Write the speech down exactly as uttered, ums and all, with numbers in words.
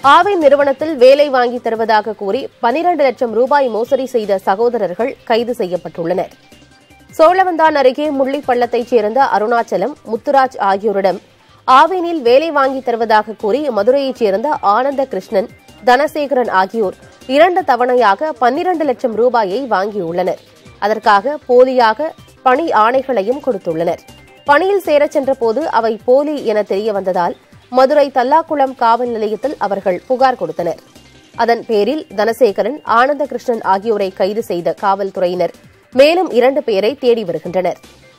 ஆவின் நிறுவனத்தில் வேலை வாங்கி தருவதாக கூறி பனிரண்டு லட்சம் ரூபாய் மோசடி செய்த சகோதரர்கள் கைது செய்யப்பட்டுள்ளனர். சோழவந்தான் அருகே முள்ளிப்பள்ளத்தைச் சேர்ந்த அருணாச்சலம், முத்துராஜ் ஆகியோரிடம் ஆவினில் வேலை வாங்கி தருவதாக கூறி மதுரையைச் சேர்ந்த ஆனந்த கிருஷ்ணன், தனசேகரன் ஆகியோர் இரண்டு தவணையாக பன்னிரண்டு லட்சம் ரூபாயை வாங்கியுள்ளனர். அதற்காக போலியாக பணி ஆணைகளையும் கொடுத்துள்ளனர். பணியில் சேரச் சென்றபோது அவை போலி என தெரியவந்ததால் மதுரை தல்லாக்குளம் காவல் நிலையத்தில் அவர்கள் புகார் கொடுத்தனர். அதன் பேரில் தனசேகரன், ஆனந்த கிருஷ்ணன் ஆகியோரை கைது செய்த காவல்துறையினர் மேலும் இரண்டு பேரை தேடி வருகின்றனர்.